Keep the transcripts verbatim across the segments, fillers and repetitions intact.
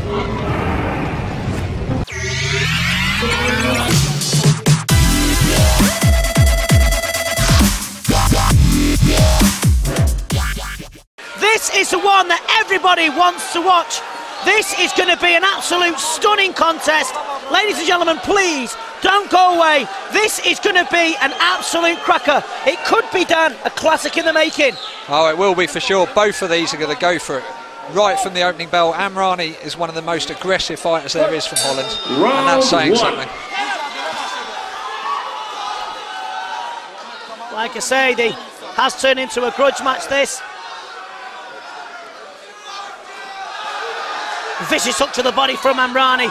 This is the one that everybody wants to watch. This is going to be an absolute stunning contest. Ladies and gentlemen, please don't go away. This is going to be an absolute cracker. It could be, Dan, a classic in the making. Oh, it will be for sure. Both of these are going to go for it right from the opening bell. Amrani is one of the most aggressive fighters there is from Holland, and that's saying something. Like I say, it has turned into a grudge match, this. Vicious hook to the body from Amrani.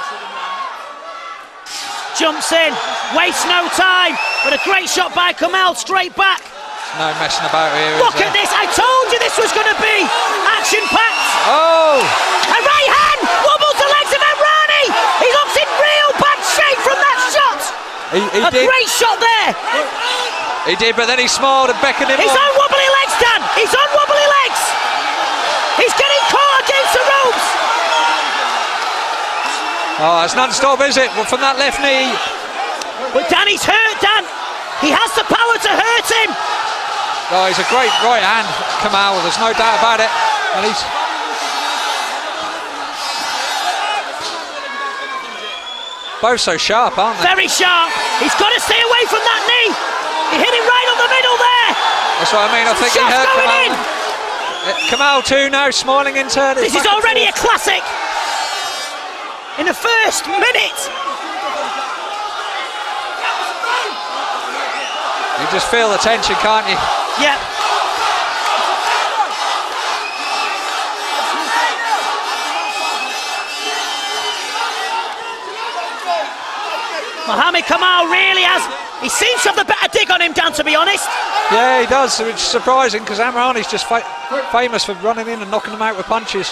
Jumps in, wastes no time, but a great shot by Kamal, straight back. No messing about here. Look at this, I told you this was going to be action-packed. Oh! A right hand, wobbles the legs of Amrani. He looks in real bad shape from that shot. He, he a did. great shot there. He did, but then he smiled and beckoned him He's on. on wobbly legs, Dan. He's on wobbly legs. He's getting caught against the ropes. Oh, it's non-stop, is it? Well, from that left knee. But Danny's hurt, Dan. He has the power to hurt him. Oh, he's a great right hand, Kamal. There's no doubt about it. And he's both so sharp, aren't they? Very sharp. He's got to stay away from that knee. He hit him right on the middle there. That's what I mean. I think he hurt Kamal. In. Kamal too now, smiling in turn. This is already a classic. In the first minute. You just feel the tension, can't you? Yeah. Mohamed Kamal really has, he seems to have the better dig on him, Dan, to be honest. Yeah, he does, which is surprising because Amrani's just fa famous for running in and knocking them out with punches.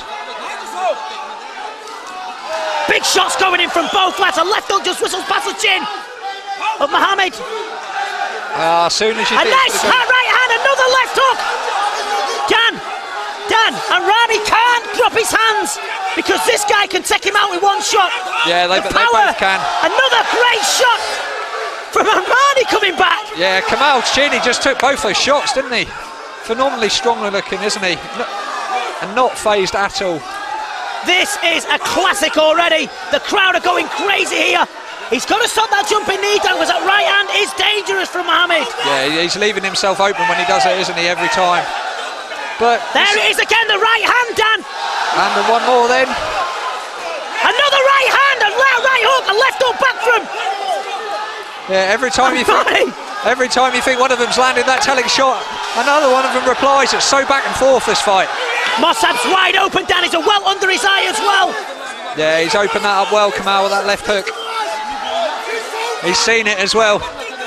Big shots going in from both lads. A left hook just whistles past the chin of Mohamed. Ah, uh, as soon as you a think nice hard right hand, another left hook. Dan, Dan, Amrani can't drop his hands because this guy can take him out with one shot. Yeah, they, the they both can. Another great shot from Amrani coming back. Yeah, Kamal's chin, he just took both those shots, didn't he? Phenomenally strong looking, isn't he? No, and not phased at all. This is a classic already. The crowd are going crazy here. He's got to stop that jumping knee down because that right hand is dangerous from Mohamed. Yeah, he's leaving himself open when he does it, isn't he, every time. But there it is again, the right hand, Dan. And the one more then. Another right hand, a right hook, a left hook back from. Yeah, every time you think, every time you think one of them's landed that telling shot, another one of them replies. It's so back and forth, this fight. Mossab's wide open, Dan. He's a well under his eye as well. Yeah, he's opened that up well, Kamal, with that left hook. He's seen it as well.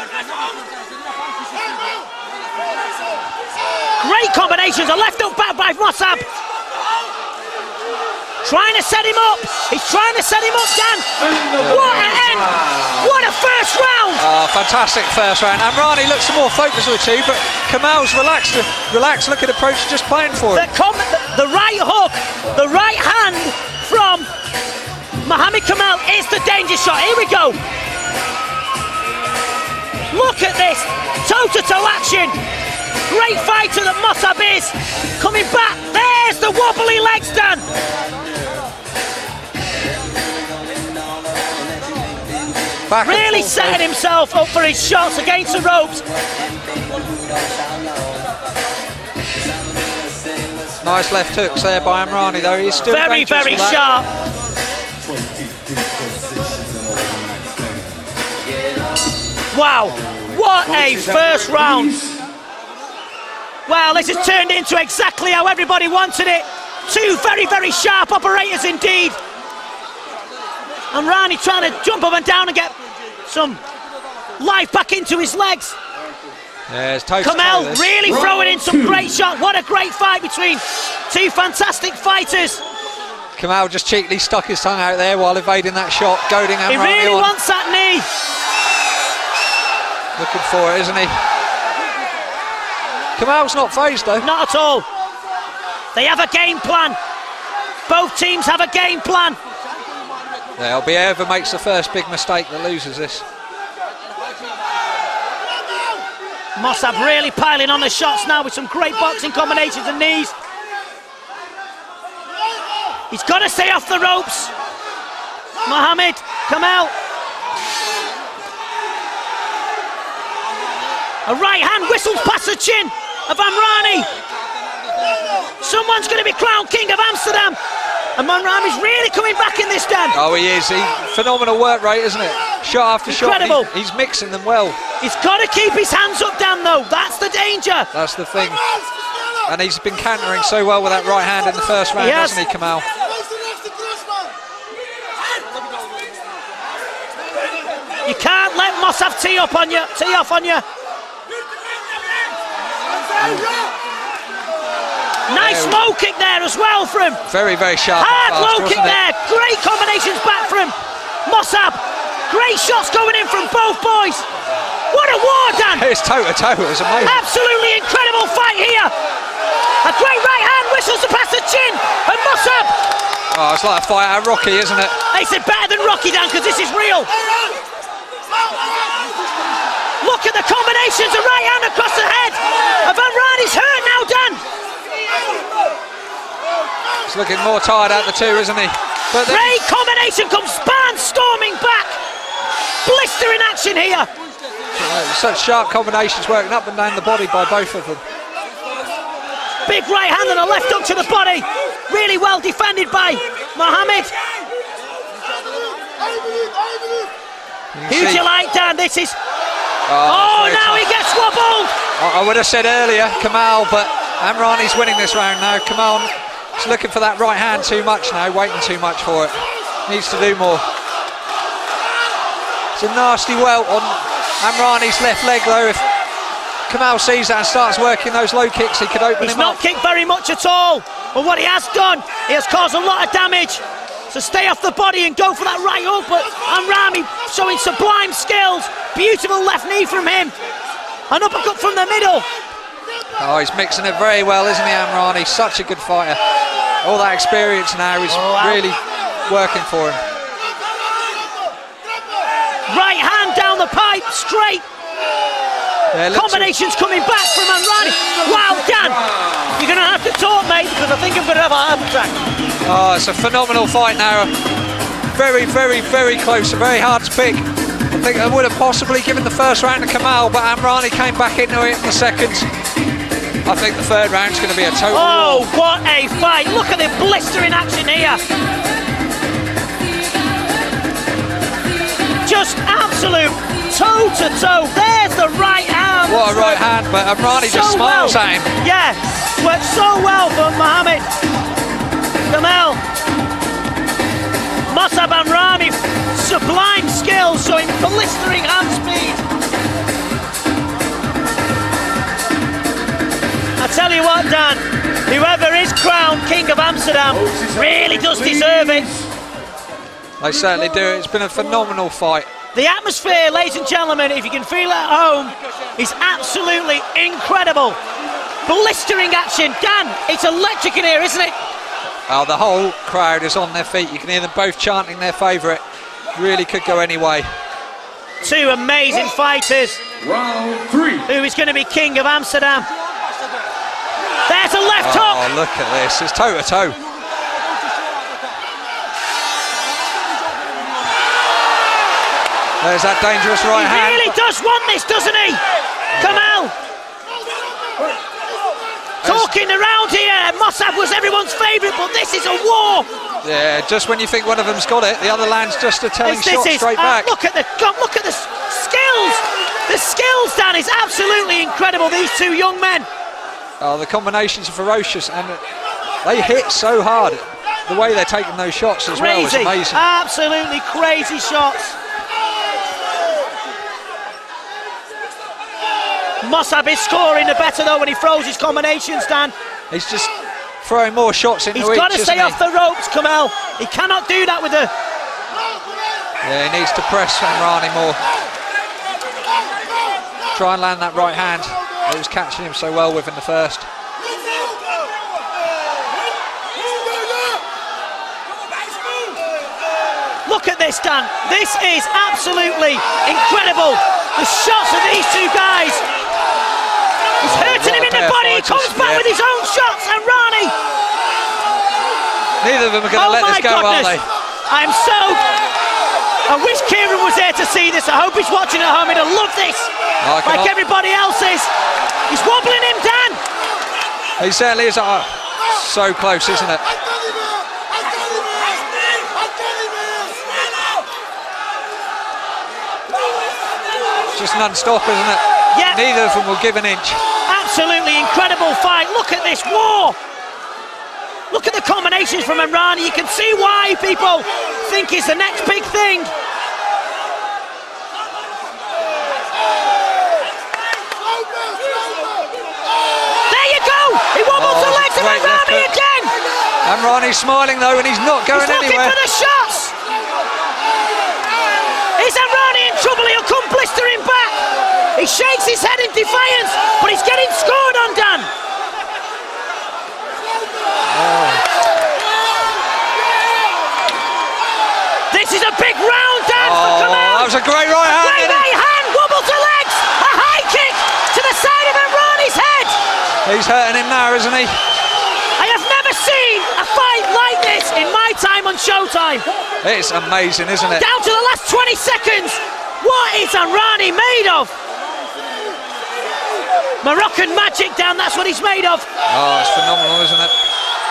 Great combinations, a left hook back by Mossab. Trying to set him up. He's trying to set him up, Dan. What an end. What a first round. Oh, fantastic first round. Amrani looks more focused of the two, but Kamal's relaxed, relaxed looking approach, just playing for it. The, the, the right hook, the right hand from Mohamed Kamal is the danger shot. Here we go. Look at this, toe-to-toe action. Great fighter that Mossab is. Coming back, there's the wobbly legs, Dan. Back really setting himself up for his shots against the ropes. Nice left hooks there by Amrani, though. He's still very, very sharp. Wow, what a first round. Well, this has turned into exactly how everybody wanted it. Two very, very sharp operators indeed. Amrani trying to jump up and down and get some life back into his legs. Yeah, it's totally Kamal really throwing in some great shots. What a great fight between two fantastic fighters. Kamal just cheekily stuck his tongue out there while evading that shot, goading Amrani on. He really wants that knee. Looking for it, isn't he? Kamal's not phased though. Not at all. They have a game plan. Both teams have a game plan. Yeah, it'll be whoever makes the first big mistake that loses this. Mossab really piling on the shots now with some great boxing combinations and knees. He's got to stay off the ropes. Mohammed, come out. A right hand whistles past the chin of Amrani. Someone's going to be crowned King of Amsterdam. And Amrani's really coming back in this, Dan. Oh, he is. He, phenomenal work rate, isn't it? Shot after Incredible. shot. He's, he's mixing them well. He's got to keep his hands up, Dan, though. That's the danger. That's the thing. And he's been countering so well with that right hand in the first round, Yes. hasn't he, Kamal? You can't let Mossab tee up on you, tee off on you. Nice low kick there as well for him. Very, very sharp. Hard fast, low kick wasn't it? there. Great combinations back from Mossab. Great shots going in from both boys. What a war, Dan. It's toe to toe. It was amazing. Absolutely incredible fight here. A great right hand whistles past the chin. And Mossab. Oh, it's like a fight out of Rocky, isn't it? They said better than Rocky, Dan, because this is real. Look at the combinations. A right hand across the head. Amrani's hurt now, Dan. He's looking more tired out the two, isn't he? But then Great combination comes Barnes storming back. Blistering action here. uh, such sharp combinations working up and down the body by both of them. Big right hand and a left hook to the body. Really well defended by Mohammed. Who do you like, Dan? This is... Oh, Oh, very now tough. he gets wobbled. I, I would have said earlier, Kamal, but Amrani's winning this round now. Kamal is looking for that right hand too much now, waiting too much for it. Needs to do more. It's a nasty welt on Amrani's left leg though. If Kamal sees that and starts working those low kicks, he could open He's him not up. kicked very much at all. But what he has done, he has caused a lot of damage. So stay off the body and go for that right hook. But Amrani showing sublime skills. Beautiful left knee from him. An uppercut from the middle. Oh, he's mixing it very well, isn't he, Amrani? Such a good fighter. All that experience now is Oh, wow. really working for him. Right hand down the pipe, straight. Yeah, looks- Combinations coming back from Amrani. Wow, Dan, you're going to have to talk, mate, because I think I'm going to have a heart attack. Oh, it's a phenomenal fight now. Very, very, very close. Very hard to pick. I think I would have possibly given the first round to Kamal, but Amrani came back into it in the second. I think the third round's going to be a total Oh, war. what a fight. Look at the blistering action here. Just absolute toe-to-toe. There's the right hand. What a right hand, but Amrani just So smiles well. at him. Yeah, worked so well for Mohammed. Kamal. Mossab Amrani, sublime skills, showing blistering hand speed. I tell you what, Dan, whoever is crowned King of Amsterdam really does deserve it. They certainly do. It's been a phenomenal fight. The atmosphere, ladies and gentlemen, if you can feel it at home, is absolutely incredible. Blistering action. Dan, it's electric in here, isn't it? Oh, the whole crowd is on their feet. You can hear them both chanting their favourite. Really could go any way. Two amazing fighters. Round three. Who is going to be King of Amsterdam? There's a left hook. Oh, look at this. It's toe to toe. There's that dangerous right He hand. really does want this, doesn't he? Kamal. Talking around here. Mossab was everyone's favourite, but this is a war. Yeah, just when you think one of them's got it, the other lands just a telling This, this shot is. straight uh, back. Look at the God, look at the s- skills. The skills, Dan, is absolutely incredible. These two young men. Oh, the combinations are ferocious, and they hit so hard. The way they're taking those shots as well is Crazy. amazing. Absolutely crazy shots. Mossab is scoring the better though when he throws his combinations, Dan. He's just throwing more shots into He's each, got to stay isn't off he? the ropes, Kamal. He cannot do that with the... Yeah, he needs to press Amrani more. Try and land that right hand that he was catching him so well with in the first. Look at this, Dan. This is absolutely incredible. The shots of these two guys. He's hurting him in the body. He comes back with his own shots, and Rani. Neither of them are going to oh let this go, goodness. are they? I'm so. I wish Kieran was there to see this. I hope he's watching at home. He'd have loved this, I like everybody else is. He's wobbling him, Dan. He certainly is. Oh, so close, isn't it? Just non-stop, isn't it? Yeah. Neither of them will give an inch. Absolutely incredible fight. Look at this war. Look at the combinations from Amrani. You can see why people think he's the next big thing. There you go. He wobbles Oh, the legs of great Amrani left hook. again. Amrani's smiling though, and he's not going He's looking anywhere. for the shots. Is Amrani in trouble? He'll come blistering back. He shakes his head in defiance, but he's getting scored on, Dan. Oh. This is a big round, Dan, Oh, for Kamal. that was a great right hand. Great right hand, wobble to legs, a high kick to the side of Amrani's head. He's hurting him now, isn't he? I have never seen a fight like this in my time on Showtime. It's amazing, isn't it? Down to the last twenty seconds. What is Amrani made of? Moroccan magic, Dan, that's what he's made of. Oh, it's phenomenal, isn't it?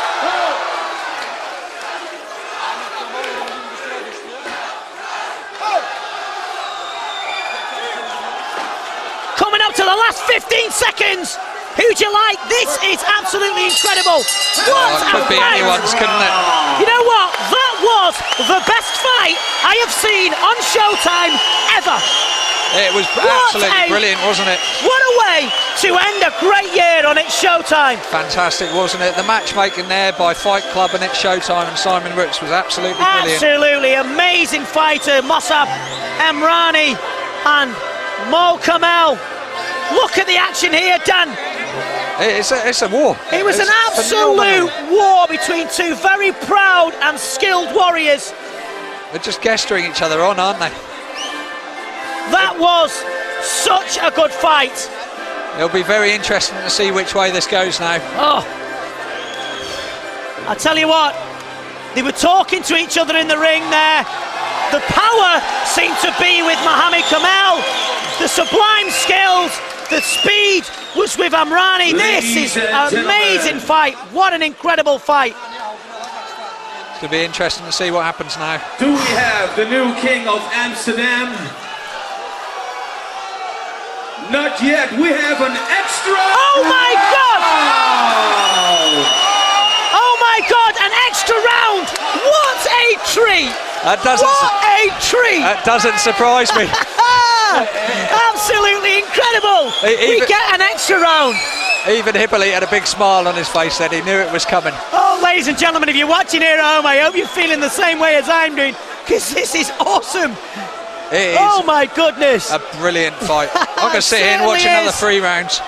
Coming up to the last fifteen seconds. Who'd you like? This is absolutely incredible. What Oh, it a could be fight. anyone's, couldn't it? You know what? That was the best fight I have seen on Showtime ever. It was What absolutely a- brilliant, wasn't it? What a way to end a great year on It's Showtime. Fantastic, wasn't it? The matchmaking there by Fight Club and It's Showtime and Simon Rooks was absolutely brilliant. Absolutely amazing fighter, Mossab Amrani and Mo Kamel. Look at the action here, Dan. It's a, it's a war. It was It's an absolute phenomenal. war between two very proud and skilled warriors. They're just gesturing each other on, aren't they? That was such a good fight. It'll be very interesting to see which way this goes now. Oh, I tell you what, they were talking to each other in the ring there. The power seemed to be with Mohamed Kamel. The sublime skills, the speed was with Amrani. This is an amazing fight. What an incredible fight. It's going to be interesting to see what happens now. Do we have the new king of Amsterdam? Not yet. We have an extra. Oh my God! round. Oh my God, an extra round. What a treat. That doesn't, What a treat. that doesn't surprise me. Absolutely incredible. E- We even- get an extra round. Even Hippolyte had a big smile on his face then. He knew it was coming. Oh, ladies and gentlemen, if you're watching here at home, I hope you're feeling the same way as I'm doing, because this is awesome. It is Oh my goodness. a brilliant fight. I'm going to sit here and watch Certainly another is. three rounds.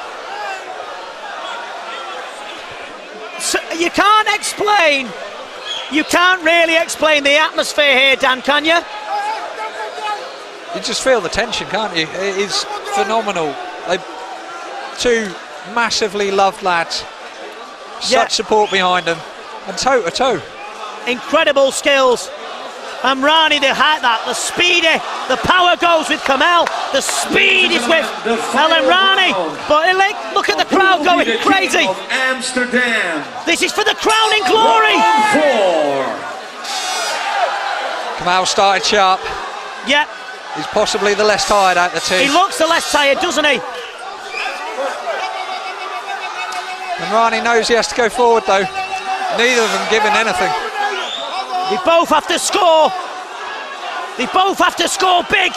So you can't explain, you can't really explain the atmosphere here, Dan, can you? You just feel the tension, can't you? It is phenomenal. They, two massively loved lads. Such Yeah. support behind them. And toe to toe. Incredible skills. Amrani, the hat, that, the speedy, the power goes with Kamel, the speed is with El Amrani. But like, look at the crowd going The king crazy. of Amsterdam. This is for the crowning glory. Four. Kamal started sharp. Yep, He's possibly the less tired out of the he two. looks the less tired, doesn't he? Amrani knows he has to go forward though. Neither of them giving anything. They both have to score. They both have to score big.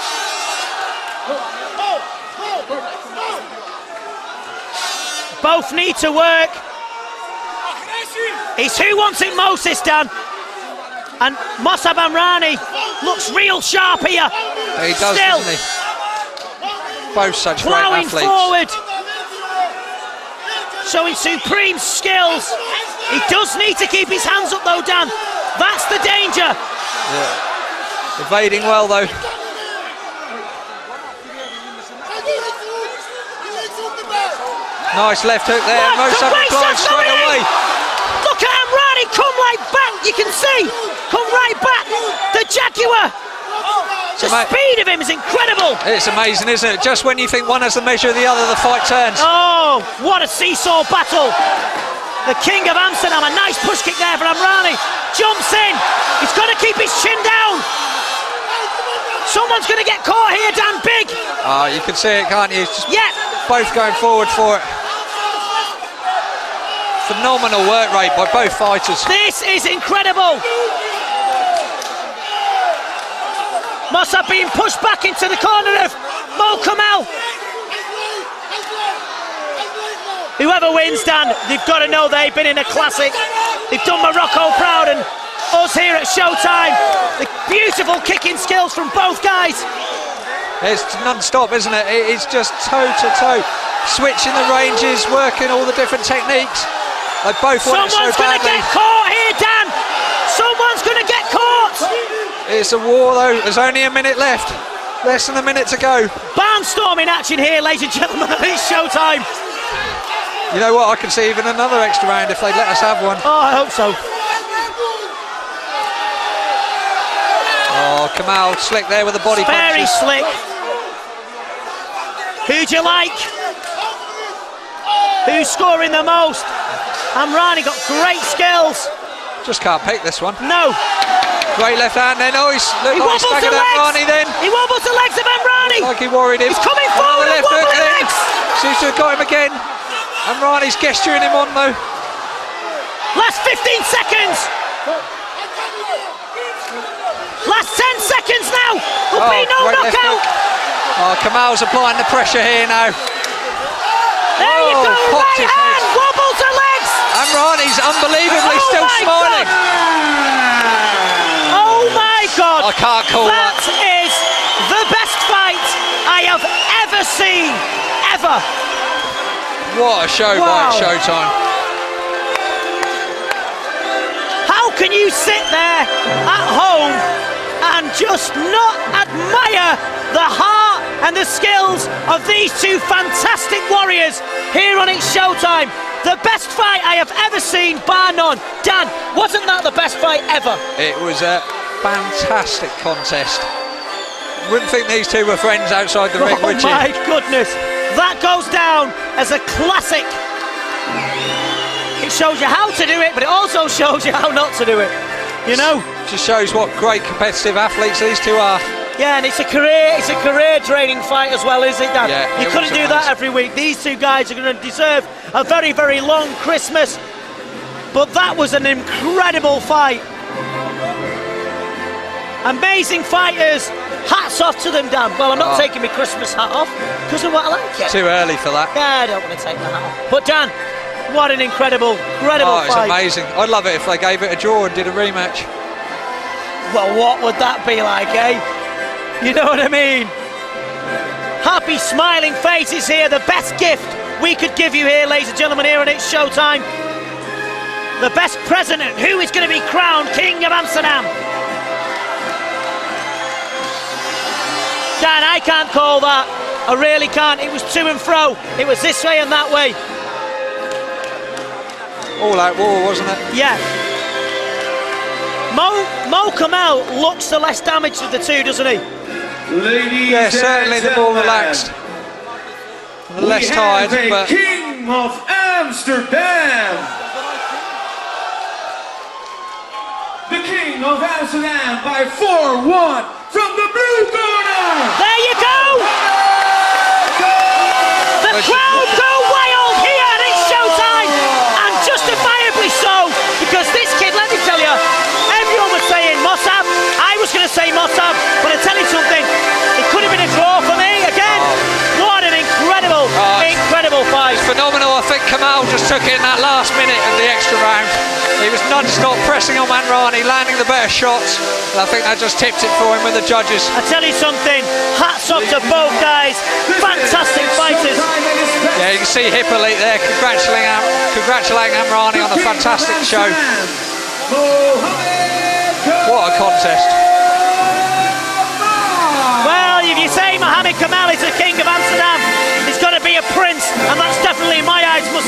Both need to work. It's who wants it most this Dan. And Mossab Amrani looks real sharp here. He does, Still doesn't he? Both such great plowing athletes. forward. Showing supreme skills. He does need to keep his hands up though, Dan. That's the danger. Yeah. Evading well though. Nice left hook there. What? Most The of them race flying is straight going away. in. Look at Amrani come right back. You can see, come right back. The Jaguar. The So, mate, speed of him is incredible. it's amazing, isn't it? Just when you think one has the measure of the other, the fight turns. Oh, what a seesaw battle. The King of Amsterdam, a nice push kick there for Amrani. Jumps in. He's got to keep his chin down. Someone's going to get caught here, Dan. Big. Oh, you can see it, can't you? Just Yeah. both going forward for it. Phenomenal work rate by both fighters. This is incredible. Mossab being pushed back into the corner of Mo Kamel. Whoever wins, Dan, they've got to know they've been in a classic. They've done Morocco proud, and us here at Showtime. The beautiful kicking skills from both guys. It's non-stop, isn't it? It's just toe to toe, switching the ranges, working all the different techniques. They both want it so Someone's going to badly. get caught here, Dan. Someone's going to get caught. It's a war though. There's only a minute left. Less than a minute to go. Barnstorming action here, ladies and gentlemen. It's Showtime. You know what? I can see even another extra round if they'd let us have one. Oh, I hope so. Oh, Kamel slick there with the body Very punches. slick. Who'd you like? Who's scoring the most? Amrani got great skills. Just can't pick this one. No. Great left hand then. Oh, he's looked He like he's wobbles the staggered legs. Amrani then. He wobbles the legs of Amrani. Like he worried him. He's coming Another forward and left hook wobbling then. legs. Seems to have got him again. Amrani's gesturing him on though. Last fifteen seconds. Last ten seconds now. Will Oh, be no great left knockout. hook. Oh, Kamel's applying the pressure here now. There you Oh, go. popped Right his hand. head. Wobbles the legs. Amrani's unbelievably Oh still my smiling. Oh my God. I can't call That that. is the best fight I have ever seen. Ever. What a show Wow. by Showtime. How can you sit there at home and just not admire the heart and the skills of these two fantastic warriors here on It's Showtime? The best fight I have ever seen, bar none. Dan, wasn't that the best fight ever? It was a fantastic contest. Wouldn't think these two were friends outside the ring, Oh would you? my goodness. That goes down as a classic. It shows you how to do it, but it also shows you how not to do it. You know? Just shows what great competitive athletes these two are. Yeah, and it's a career, it's a career draining fight as well, is it, Dan? Yeah, you it couldn't was do that amazing. every week. These two guys are going to deserve a very, very long Christmas. But that was an incredible fight. Amazing fighters. Hats off to them, Dan. Well, I'm not Oh. taking my Christmas hat off because of what I like it. Too early for that. Yeah, I don't want to take the hat off. But Dan, what an incredible, incredible Oh, it's fight. amazing. I'd love it if they gave it a draw and did a rematch. Well, what would that be like, eh? You know what I mean? Happy, smiling faces here. The best gift we could give you here, ladies and gentlemen, here on It's Showtime. The best president. Who is going to be crowned King of Amsterdam? Dan, I can't call that. I really can't. It was to and fro. It was this way and that way. All out war, wasn't it? Yeah. Mo, Mo Kamel looks the less damaged of the two, doesn't he? Ladies Yeah, and certainly the more gentlemen, relaxed. The we less have tired, a but King of Amsterdam. The King of Amsterdam by four one from the blue corner. There you go! The crowd go wild here and it's Showtime! And justifiably so, because this kid, let me tell you, everyone was saying Mossab. I was going to say Mossab, but I tell you something, it could have been a draw for me again. What an incredible, Oh, it's- incredible fight. phenomenal. I think Kamel just took it in that last minute of the extra round. He was non-stop pressing on Amrani, landing the better shots. And I think that just tipped it for him with the judges. I tell you something, hats off to both guys, fantastic fighters. Yeah, you can see Hippolyte there congratulating, Am congratulating Amrani on a fantastic show. What a contest.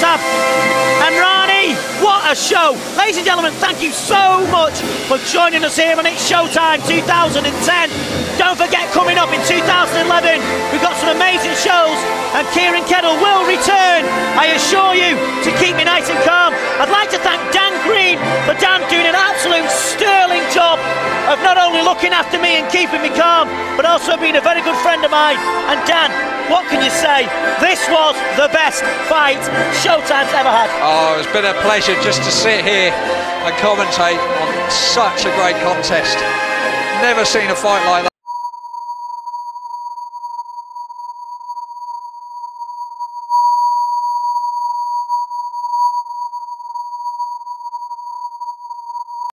Showtime. And Rani, what a show. Ladies and gentlemen, thank you so much for joining us here on It's Showtime two thousand ten. Don't forget, coming up in two thousand eleven, we've got some amazing shows, and Kieran Kettle will return, I assure you, to keep me nice and calm. I'd like to thank Dan Green for Dan doing an absolute sterling job of not only looking after me and keeping me calm, but also being a very good friend of mine. And Dan, what can you say? This was the best fight Showtime's ever had. Oh, it's been a pleasure just to sit here and commentate on such a great contest. Never seen a fight like that.